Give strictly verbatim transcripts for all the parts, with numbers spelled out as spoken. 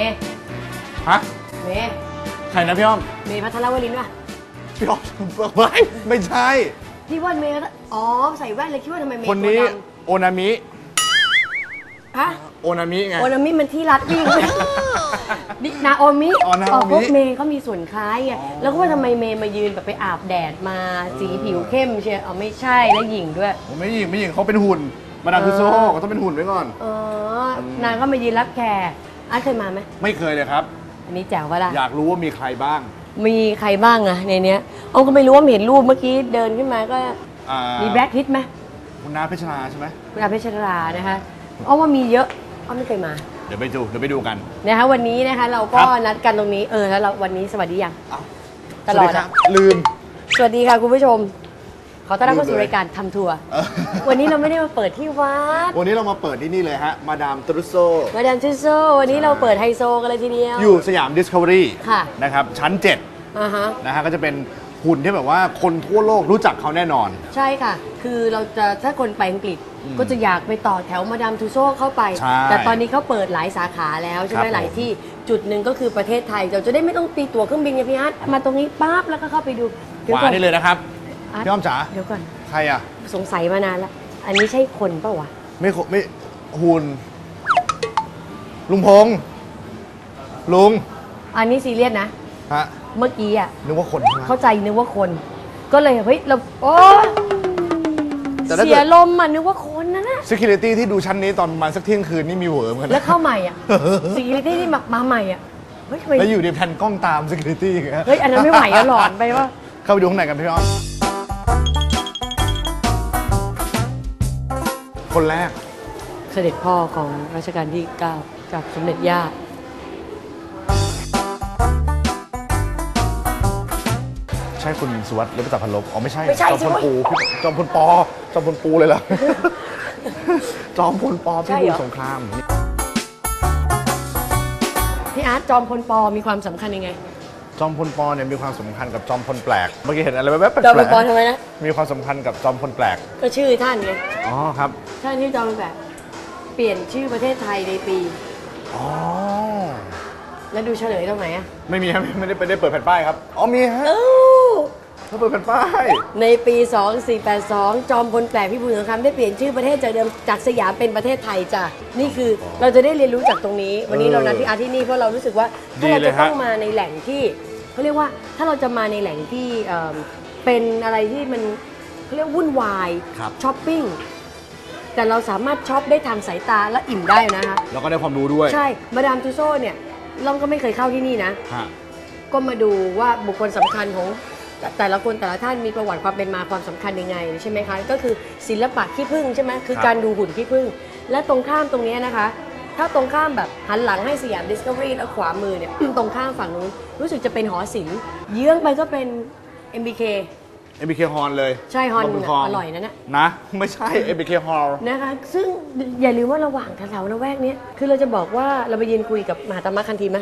ย์ฮะเมย์ใครนะพี่อ้อมเมย์พัทรวรินทร์ป่ะพี่อ้อมไม่ไม่ใช่พี่ว่าเมย์อ๋อใส่แว่นเลยคิดว่าทำไมเมย์คนนี้โอนามิฮะโอนามิไงโอนามิมันที่รัดวิ่งดินาโอมิอ๋อนาโอมิพวกเมย์เขามีส่วนคล้ายไงแล้วก็ว่าทำไมเมย์มายืนแบบไปอาบแดดมาสีผิวเข้มเชียวอ๋อไม่ใช่แล้วหญิงด้วยผมไม่หญิงไม่หญิงเขาเป็นหุ่นมาดามทุโซ่ก็ต้องเป็นหุ่นไว้ก่อนอ๋อนางก็มายืนรับแขกอาร์ตเคยมาไหมไม่เคยเลยครับอันนี้แจ๋วป่ะล่ะอยากรู้ว่ามีใครบ้างมีใครบ้างอะในเนี้ยอ้อมก็ไม่รู้ว่าเห็นรูปเมื่อกี้เดินขึ้นมาก็มีแบล็คพิทไหมคุณนาเพชรราใช่ไหมคุณนาเพชรรานะคะอ้อมว่ามีเยอะอ้อมไม่เคยมาเดี๋ยวไปดูเดี๋ยวไปดูกันนะคะวันนี้นะคะเราก็นัดกันตรงนี้เออแล้วเราวันนี้สวัสดียังตลอดอะลืมสวัสดีค่ะคุณผู้ชมขอต้อนรับเข้าสู่รายการทำทัวร์วันนี้เราไม่ได้มาเปิดที่วัดวันนี้เรามาเปิดที่นี่เลยฮะมาดามตุโซมาดามตุโซวันนี้เราเปิดไฮโซกันเลยทีเดียวอยู่สยามดิสคัฟเวอรี่ค่ะนะครับชั้นเจ็ดอ่าฮะนะฮะก็จะเป็นหุ่นที่แบบว่าคนทั่วโลกรู้จักเขาแน่นอนใช่ค่ะคือเราจะถ้าคนไปอังกฤษก็จะอยากไปต่อแถวมาดามตุโซเข้าไปแต่ตอนนี้เขาเปิดหลายสาขาแล้วใช่ไหมหลายที่จุดหนึ่งก็คือประเทศไทยเราจะได้ไม่ต้องตีตั๋วเครื่องบินไงพี่อาร์ตมาตรงนี้ปั๊บแล้วก็เข้าไปดูขวานี่เลยนะครับพี่อ้อมจ๋าเดี๋ยวก่อนใครอ่ะสงสัยมานานแล้วอันนี้ใช่คนเปล่าวะไม่ไม่หุ่นลุงพงษ์ลุงอันนี้ซีเรียสนะฮะเมื่อกี้อ่ะนึกว่าคนเข้าใจนึกว่าคนก็เลยเฮ้ยเราโอ้เสียลมอ่ะนึกว่าคนนะนะ security ที่ดูชั้นนี้ตอนประมาณสักเที่ยงคืนนี่มีเหวอเหมือนกันแล้วเข้าใหม่อ่ะ security ที่มามาใหม่อ่ะเฮ้ยแล้วอยู่ในแผ่นกล้องตาม security เฮ้ยอันนั้นไม่ไหวแล้วหลอนไปว่าเข้าไปดูข้างในกันพี่อ้อมคนแรกเสด็จพ่อของรัชกาลที่เก้ากับสมเด็จย่าใช่คุณสุวัสดิ์หรือประจักษ์พันลบอ๋อไม่ใช่ไม่ใช่จอมพลปูจอมพลปอจอมพลปูเลยเหรอจอมพลปอพิบูลสงครามพี่อาร์ตจอมพลปอมีความสำคัญยังไงจอมพลปอเนี่ยมีความสำคัญกับจอมพลแปลกเมื่อกี้เห็นอะไรแว๊บๆแปลกจอมพลปอทำไมนะมีความสำคัญกับจอมพลแปลกก็ชื่อท่านไงอ๋อครับท่านชื่อจอมพลแปลกเปลี่ยนชื่อประเทศไทยในปีอ๋อแล้วดูเฉลยตรงไหนอะไม่มีครับไม่ได้ไปได้เปิดแผ่นป้ายครับอ๋อมีฮะเขาเปิดแผ่นป้ายในปีสองสี่แปดสองจอมพลแปลกพิบูลสงครามได้เปลี่ยนชื่อประเทศจากเดิมจากสยามเป็นประเทศไทยจ้ะนี่คือเราจะได้เรียนรู้จากตรงนี้วันนี้เรานัดพี่อาร์ที่นี่เพราะเรารู้สึกว่าถ้าเราจะต้องมาในแหล่งที่เขาเรียกว่าถ้าเราจะมาในแหล่งที่เป็นอะไรที่มันเขาเรียกวุ่นวายช้อปปิ้งแต่เราสามารถช็อปได้ทางสายตาและอิ่มได้นะคะแล้วก็ได้ความรู้ด้วยใช่มาดามตุโซ่เนี่ยเราก็ไม่เคยเข้าที่นี่นะก็มาดูว่าบุคคลสำคัญของแต่ละคนแต่ละท่านมีประวัติความเป็นมาความสำคัญยังไงใช่ไหมคะก็คือศิลปะขี้ผึ้งใช่ไหมคือการดูหุ่นขี้ผึ้งและตรงข้ามตรงนี้นะคะถ้าตรงข้ามแบบหันหลังให้สยามดิสคัฟเวอรี่แล้วขวามือเนี่ยตรงข้ามฝั่งนู้นรู้สึกจะเป็นหอศิลป์เยื้องไปก็เป็น เอ็ม บี เคเอ็ม บี เค Hall เลยใช่ฮอลอร่อยนะเนี่ยนะไม่ใช่ เอ็ม บี เค Hall นะคะซึ่งอย่าลืมว่าระหว่างแถวๆละแวกนี้คือเราจะบอกว่าเราไปยืนคุยกับมหาตมะคันธีไหม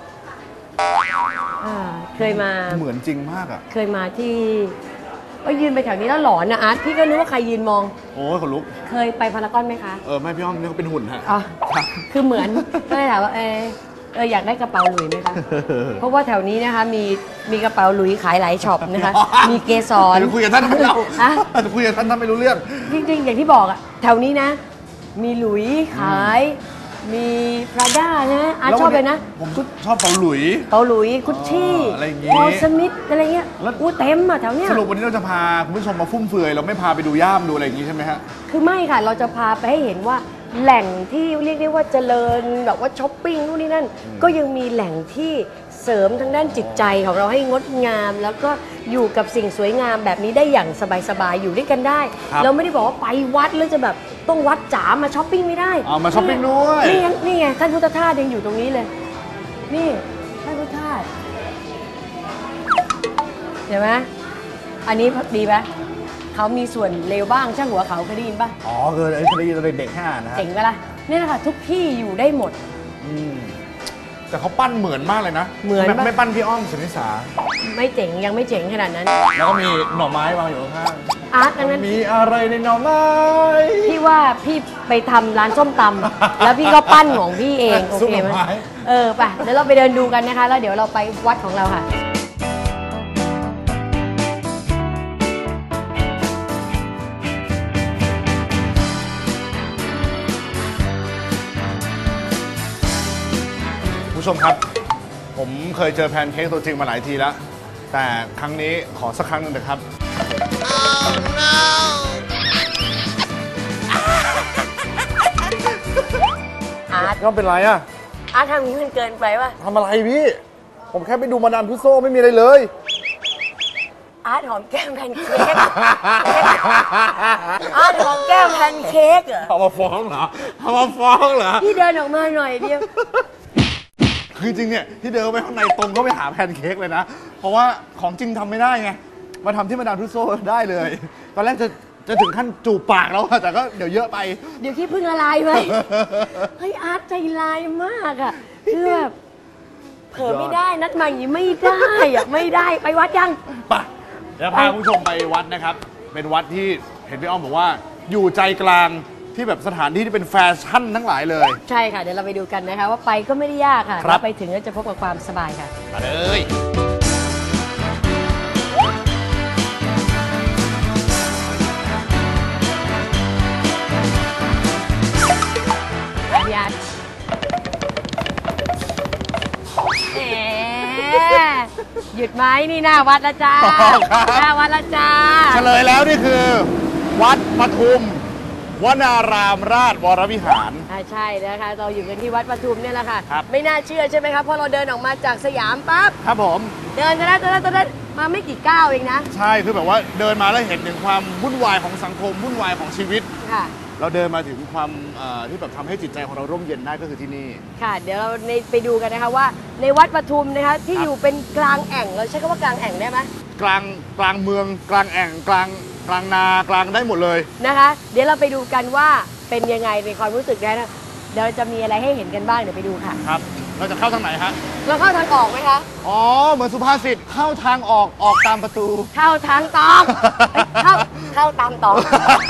เคยมาเหมือนจริงมากอ่ะเคยมาที่ก็ยืนไปแถวนี้แล้วหลอนนะอาร์ตพี่ก็นึกว่าใครยืนมองโอ้ยขนลุกเคยไปพารากอนไหมคะเออไม่พี่อ้อมนี่เขาเป็นหุ่นฮะอ๋อคือเหมือนก็เลยถามว่าเออเอออยากได้กระเป๋าหลุยไหมคะเพราะว่าแถวนี้นะคะมีมีกระเป๋าหลุยขายหลายช็อปนะคะมีเกสรคุยกับท่านไม่รู้ฮะคุยกับท่านท่านไม่รู้เรื่องจริงๆอย่างที่บอกอะแถวนี้นะมีหลุยขายมีพราด้านะอาร์ตชอบเลยนะผมชอบเปาหลุยเปาหลุยกุชชี่อะไรอย่างงี้พอสมิธอะไรเงี้ยอู้เต็มอ่ะแถวเนี้ยสรุปวันนี้เราจะพาคุณผู้ชมมาฟุ่มเฟือยเราไม่พาไปดูย่ามดูอะไรอย่างงี้ใช่ไหมฮะคือไม่ค่ะเราจะพาไปให้เห็นว่าแหล่งที่เรียกได้ว่าเจริญแบบว่าช้อปปิ้งนู่นนี่นั่นก็ยังมีแหล่งที่เสริมทางด้านจิตใจของเราให้งดงามแล้วก็อยู่กับสิ่งสวยงามแบบนี้ได้อย่างสบายๆอยู่ด้วยกันได้เราไม่ได้บอกว่าไปวัดแล้วจะแบบต้องวัดจ๋ามาช้อปปิ้งไม่ได้เอามาช้อปปิ้งด้วยนี่ยังนี่ไงท่านพุทธทาสยังอยู่ตรงนี้เลยนี่ท่านพุทธทาสเห็นไหมอันนี้ดีไหมเขามีส่วนเลวบ้างช่างหัวเขาเคยได้ยินป่ะอ๋อเคยได้ยินตอนเด็กๆแค่นะฮะเจ๋งปะล่ะนี่แหละค่ะทุกที่อยู่ได้หมดแต่เขาปั้นเหมือนมากเลยนะเหมือนไม่ปั้นพี่อ้อมสุนิสาไม่เจ๋งยังไม่เจ๋งขนาดนั้นแล้วก็มีหน่อไม้วางอยู่ข้างอาร์ตดังนั้นมีอะไรในหน่อไม้พี่ว่าพี่ไปทำร้านส้มตำ แล้วพี่ก็ปั้นของพี่เองโอเคไหมเออไปเดี๋ยวเราไปเดินดูกันนะคะแล้วเดี๋ยวเราไปวัดของเราค่ะผู้ชมครับผมเคยเจอแพนเค้กตัวจริงมาหลายทีแล้วแต่ครั้งนี้ขอสักครั้งหนึ่งเถอะครับ oh, no. อาร์ตก็เป็นไรอะอาร์ตทำอย่างนี้มันเกินไปป่ะทำอะไรพี่ ผมแค่ไปดูมาดามทุสโซไม่มีอะไรเลยอาร์ตหอมแก้มแพนเค้กอาร์ตหอมแก้มแพนเค้กเหรอเอามาฟ้องเหรอเอามาฟ้องเหรอพี่เดินออกมาหน่อยเดียวคือจริงเนี่ยที่เดินไปข้างในตรงก็ไปหาแพนเค้กเลยนะเพราะว่าของจริงทำไม่ได้ไงมาทำที่มาดามทุสโซได้เลยตอนแรกจะจะถึงขั้นจูบปากแล้วแต่ก็เดี๋ยวเยอะไปเดี๋ยวคิดพึ่งละลายไหม เฮ้ยอาร์ตใจลายมากอ่ะคือแบบเผลอไม่ได้นัดมาอย่างนี้ไม่ได้อะไม่ได้ไปวัดยังไปเดี๋ยวพาคุณผู้ชมไปวัดนะครับเป็นวัดที่เห็นพี่อ้อมบอกว่าอยู่ใจกลางที่แบบสถานที่ที่เป็นแฟชั่นทั้งหลายเลยใช่ค่ะเดี๋ยวเราไปดูกันนะคะว่าไปก็ไม่ได้ยากค่ะครับเราไปถึงก็จะพบกับความสบายค่ะมาเลยพี่อาร์ตแหมหยุดไหมนี่หน้าวัดละจ้าหน้าวัดละจ้าเฉลยแล้วนี่คือ วัดปทุมวนารามราชวรวิหารอ่าใช่นะคะเราอยู่กันที่วัดปทุมเนี่ยแหละค่ะครับไม่น่าเชื่อใช่ไหมครับพอเราเดินออกมาจากสยามปั๊บครับผมเดินจะได้จะได้จะได้มาไม่กี่ก้าวเองนะใช่คือแบบว่าเดินมาแล้วเห็นถึงความวุ่นวายของสังคมวุ่นวายของชีวิตค่ะเราเดินมาถึงความเอ่อที่แบบทำให้จิตใจของเราร่มเย็นได้ก็คือที่นี่ค่ะ เดี๋ยวเราในไปดูกันนะคะว่าในวัดปทุมนะคะที่ครับอยู่เป็นกลางแอ่งเราใช้คำว่ากลางแอ่งได้ไหมกลางกลางเมืองกลางแอ่งกลางกลางนากลางได้หมดเลยนะคะ เดี๋ยวเราไปดูกันว่าเป็นยังไงในความรู้สึกนะเดี๋ยวจะมีอะไรให้เห็นกันบ้างเดี๋ยวไปดูค่ะครับ เราจะเข้าทางไหนฮะเราเข้าทางออกไหมคะอ๋อ เหมือนสุภาษิตเข้าทางออกออกตามประตูเข้าทางตอกเอ้ยเข้าเข้าตามตอก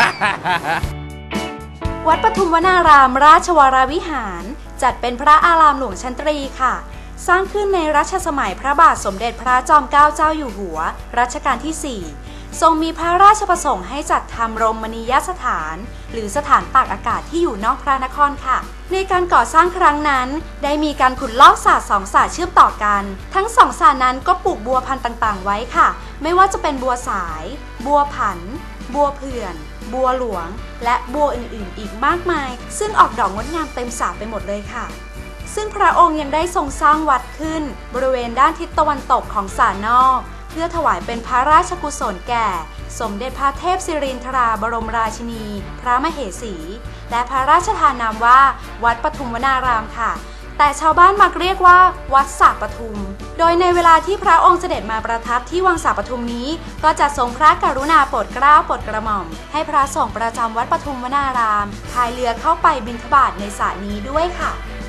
วัดปทุมวนารามราชวรวิหาร จัดเป็นพระอารามหลวงชั้นตรีค่ะ สร้างขึ้นในรัชสมัยพระบาทสมเด็จพระจอมเกล้าเจ้าอยู่หัวรัชกาลที่ สี่ ทรงมีพระราชประสงค์ให้จัดทำรมณียสถาน หรือสถานตากอากาศที่อยู่นอกพระนครค่ะ ในการก่อสร้างครั้งนั้น ได้มีการขุดลอกสระสองสระเชื่อมต่อกัน ทั้งสองสระนั้นก็ปลูกบัวพันธุ์ต่างๆไว้ค่ะ ไม่ว่าจะเป็นบัวสาย บัวผัน บัวเผื่อน บัวหลวง และบัวอื่นๆ อีกมากมาย ซึ่งออกดอกงดงามเต็มสระไปหมดเลยค่ะ ซึ่งพระองค์ยังได้ทรงสร้างวัดขึ้น บริเวณด้านทิศตะวันตกของสระนอก เพื่อถวายเป็นพระราชกุศลแก่ สมเด็จพระเทพศิรินทราบรมราชินี พระมเหสี และพระราชทานนามว่าวัดปทุมวนารามค่ะ แต่ชาวบ้านมักเรียกว่าวัดสระปทุม โดยในเวลาที่พระองค์เสด็จมาประทับที่วังสระปทุมนี้ ก็จะทรงพระกรุณาโปรดเกล้าโปรดกระหม่อม ให้พระสงฆ์ประจำวัดปทุมวนารามพายเรือเข้าไปบิณฑบาตในสระนี้ด้วยค่ะ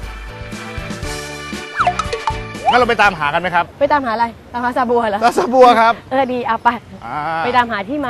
งั้นเราไปตามหากันไหมครับไปตามหาอะไรตามหาซาบัวเหรอลาซาบัวครับเออดีเอาไปอ่าไปตามหาที่มา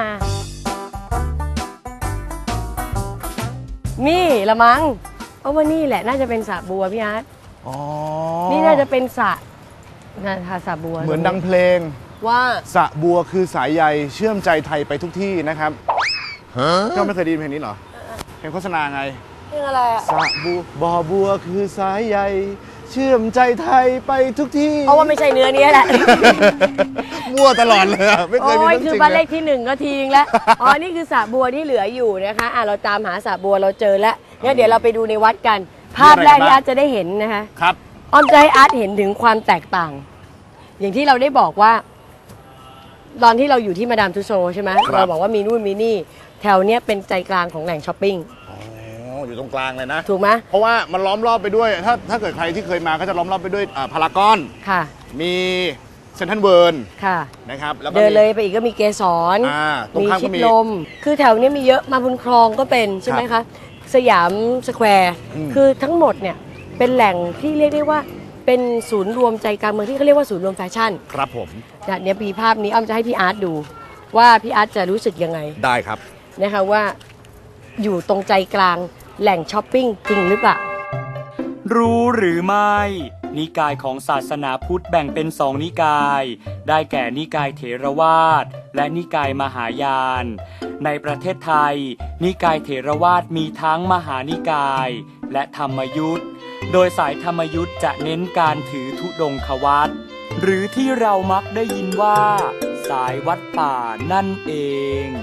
นี่ละมั้งเพราะว่านี่แหละน่าจะเป็นสระบัวพี่อาร์ตอ๋อนี่น่าจะเป็นสระนะค่ะสระบัวเหมือนดังเพลงว่าสระบัวคือสายใยเชื่อมใจไทยไปทุกที่นะครับเจ้าไม่เคยได้ยินเพลงนี้เหรอเพลงโฆษณาไงเพลงอะไรอ่ะสระบัวบ่อบัวคือสายใยเชื่อมใจไทยไปทุกที่เพราะว่าไม่ใช่เนื้อนี้แหละมั่วตลอดเลยอะไม่เคโอ้ยมียเรื่องจคือริงบ้านเลเลยขที่หนึ่งก็ทิ้งแล้ว อ๋อ นี่คือสระบัวที่เหลืออยู่นะคะอ่ะเราตามหาสระบัวเราเจอแล้วงั้นเดี๋ยวเราไปดูในวัดกัน ภาพแรกที่อาร์ตจะได้เห็นนะคะครับอ้อมจะให้อาร์ตเห็นถึงความแตกต่าง อย่างที่เราได้บอกว่า ตอนที่เราอยู่ที่มาดามทุสโซใช่ไหมครับเราบอกว่ามีนู่นมีนี่ แถวเนี้ยเป็นใจกลางของแหล่งช้อปปิ้งอ๋ออยู่ตรงกลางเลยนะถูกไหมเพราะว่ามันล้อมรอบไปด้วย ถ้าถ้าเกิดใครที่เคยมาก็จะล้อมรอบไปด้วยอ่าพารากอนค่ะมีเซนทรัลเวิร์ค่ะนะครับแล้วก็เดินมีเลยไปอีกก็มีเกสรอ่าตรงมีข้ามก็ชิดมีลม คือแถวเนี้ยมีเยอะมาบุญครองก็เป็นใช่ไหมครัคะบสยามสแควร์อืมคือทั้งหมดเนี่ยเป็นแหล่งที่เรียกได้ว่าเป็นศูนย์รวมใจกลางเมืองที่เขาเรียกว่าศูนย์รวมแฟชั่นครับผมเนี่ยเดี๋ยวมีภาพนี้อ้อมจะให้พี่อาร์ตดูว่าพี่อาร์ตจะรู้สึกยังไงได้ครับนะคะว่าอยู่ตรงใจกลางแหล่งช้อปปิ้งจริงหรือเปล่ารู้หรือไม่นิกายของศาสนาพุทธแบ่งเป็นสองนิกาย ได้แก่นิกายเถรวาทและนิกายมหายาน ในประเทศไทยนิกายเถรวาทมีทั้งมหานิกายและธรรมยุทธ์โดยสายธรรมยุทธ์จะเน้นการถือธุดงควัตรหรือที่เรามักได้ยินว่าสายวัดป่านั่นเอง